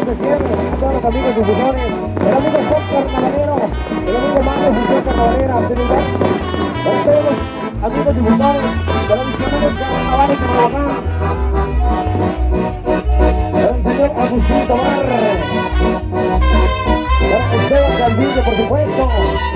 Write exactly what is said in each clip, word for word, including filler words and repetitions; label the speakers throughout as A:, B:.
A: agradecer a todos los amigos difusores, el amigo Oscar Navalero, el amigo Mario José Carnavalera, de lugar, para todos los amigos difusores, de los misioneros carnavales de Guadalajara, para el señor Agustín Tomar, para Esteban Caldillo, por supuesto.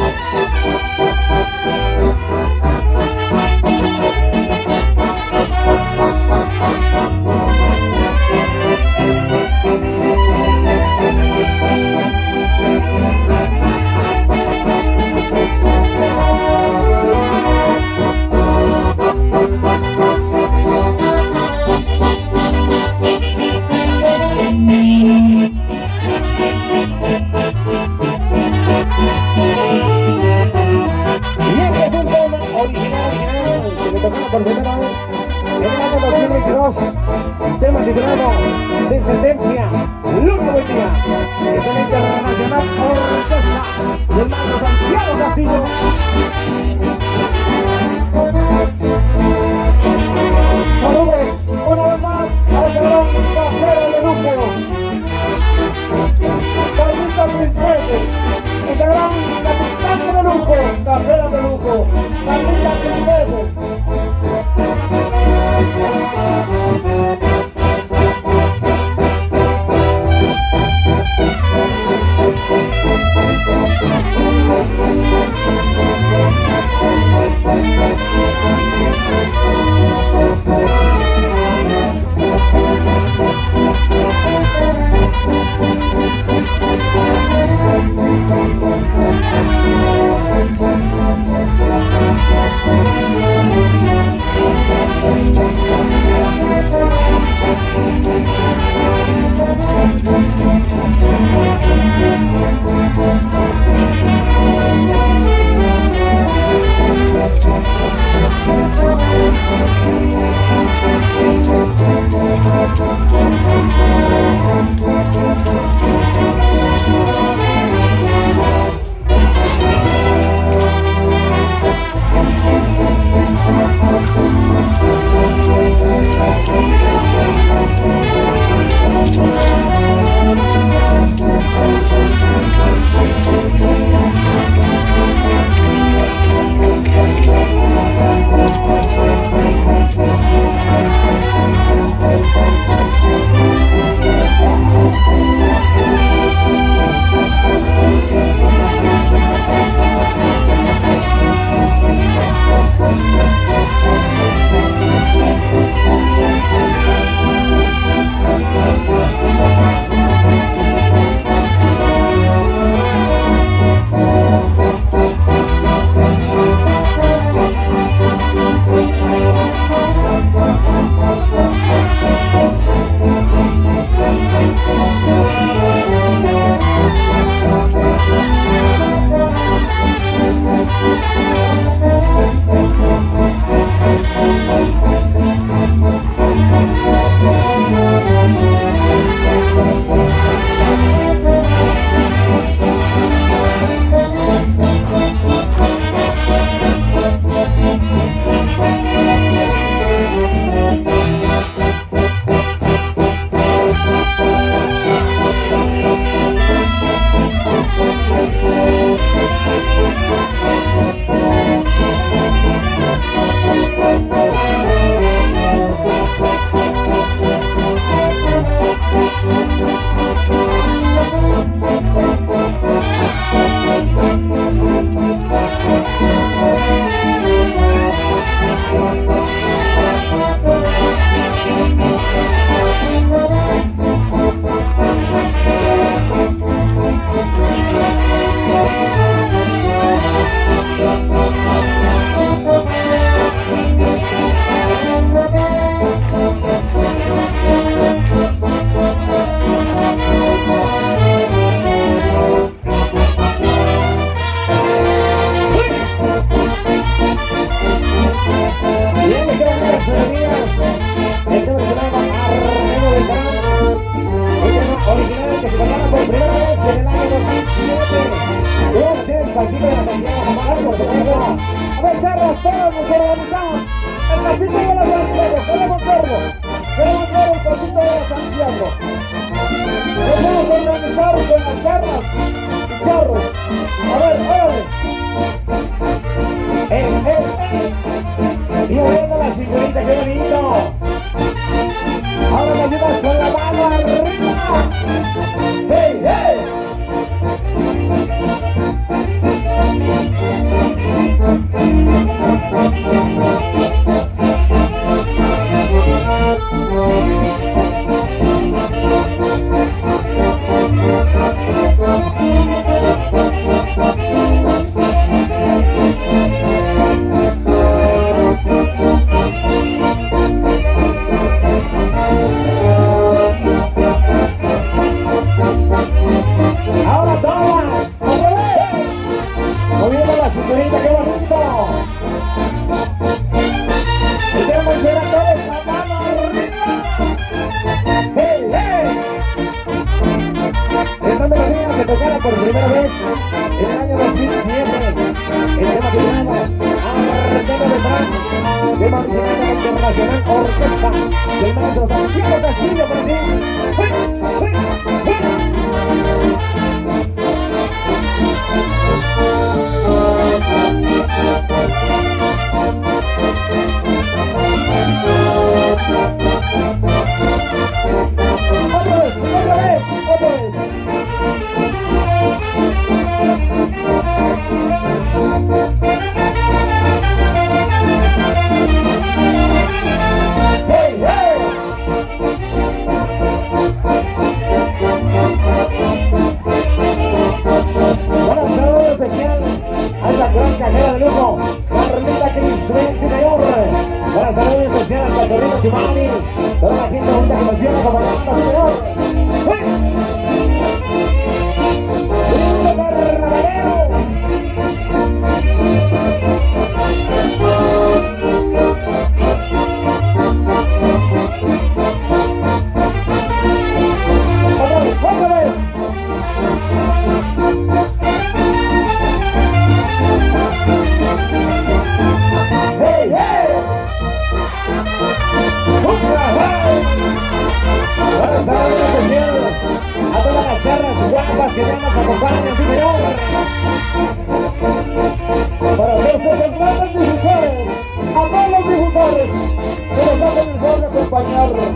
A: Por primera vez en el año dos mil veintidós, tema titulado Descendencia, Luna Buen Día, es el Internacional Orquesta del maestro Santiago Castillo. Saludos una vez más al gran Café de Lujo, Carlita Príncipe, el gran capitán de Lujo, Café de Lujo, Carlita Príncipe. Castillo de la Santiago Camargo, por supuesto. A ver, charros, todos nos organizamos. El Castillo de la Santiago, queremos verlo. Queremos ver el Castillo de la Santiago. que ya nos acompañan, sí señor. Para nuestros grandes difusores, a todos los difusores que nos hacen el favor de acompañarnos.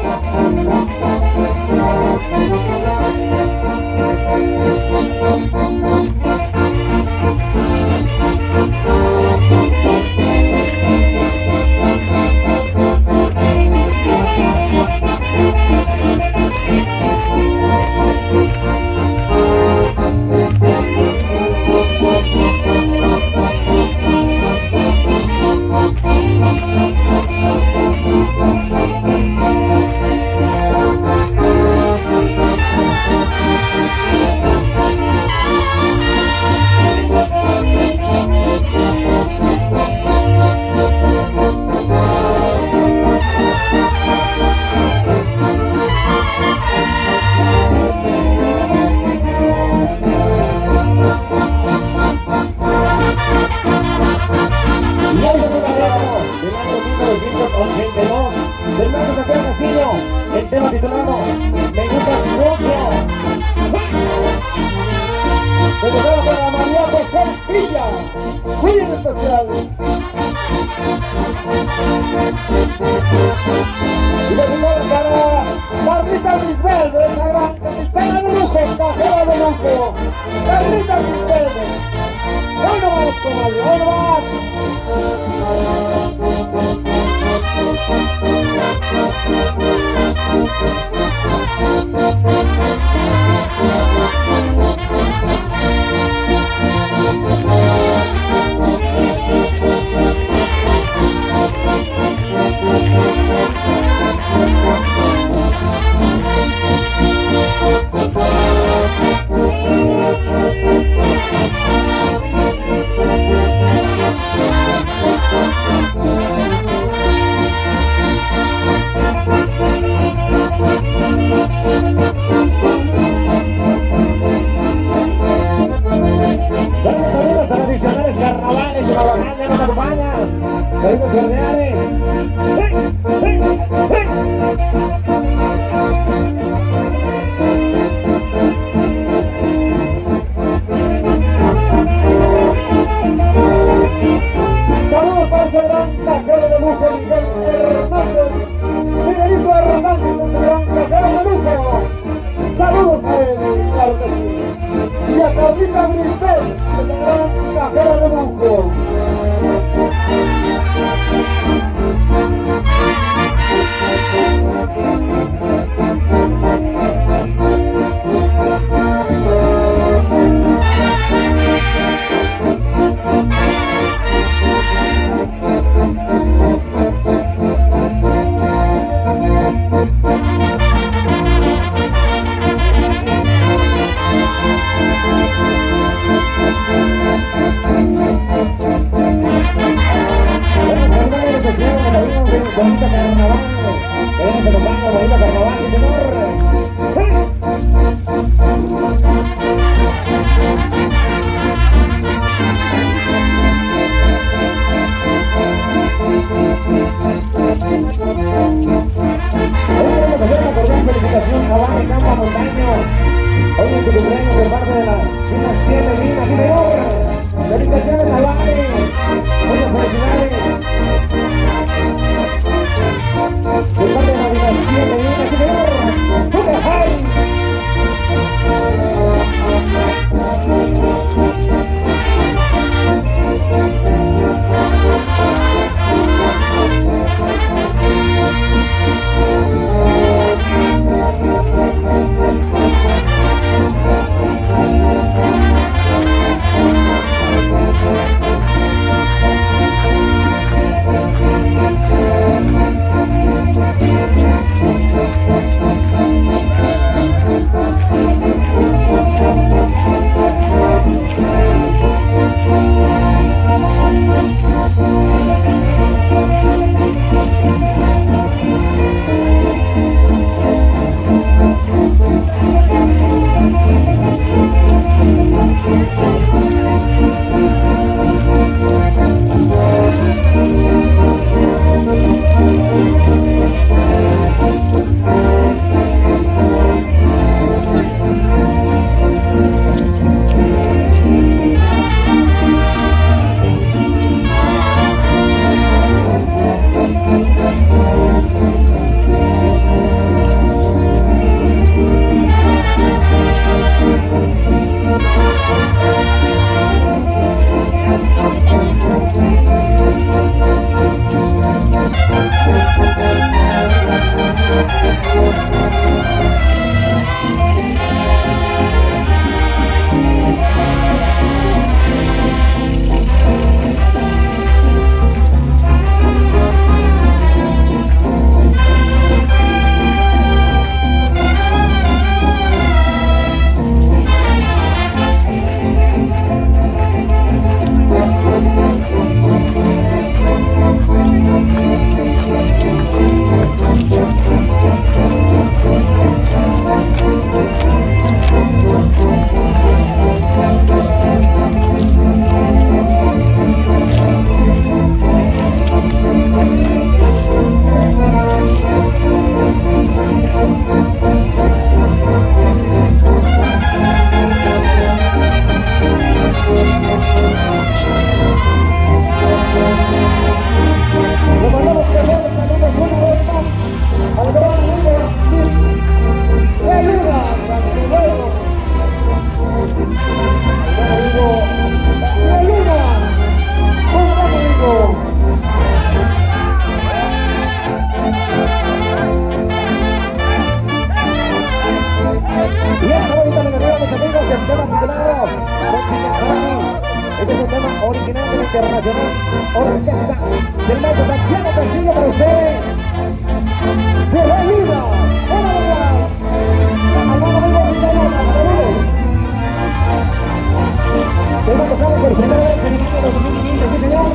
A: El tema titulado Me gusta mucho. Dedicado para María José Villa, muy en especial. Y dedicado para Carlita Grisbelde, esa gran capitana de lujo, cajera de lujo. Carlita Grisbelde. Hoy no vamos, comadre, hoy no vamos. Saludos cordiales. ¡Hey! ¡Hey! ¡Hey! Saludos para ese gran cajero de lujo, Miguel Hernández. Miguelito Hernández, ese gran cajero de lujo. Saludos a él, claro que sí. Y a Carlita Grisbel, ese gran cajero de lujo. Bonito carnaval, queremos acompañar bonito carnaval, sí señor. Hoy queremos hacer una cordial felicitación a Vane Campo Montaño. Hoy en su cumpleaños por parte de la dinastía Medina, sí señor. Felicitaciones a Vane. Muchas felicidades. Por parte de la dinastía Medina, sí señor. ¡Sube, Jai! Internacional Orquesta del maestro Santiago Castillo para usted. ¡Será vida! Hemos tocado por primera vez en el año dos mil quince, sí señor.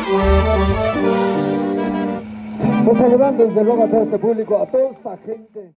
A: Pues saludando desde luego a todo este público, a toda esta gente.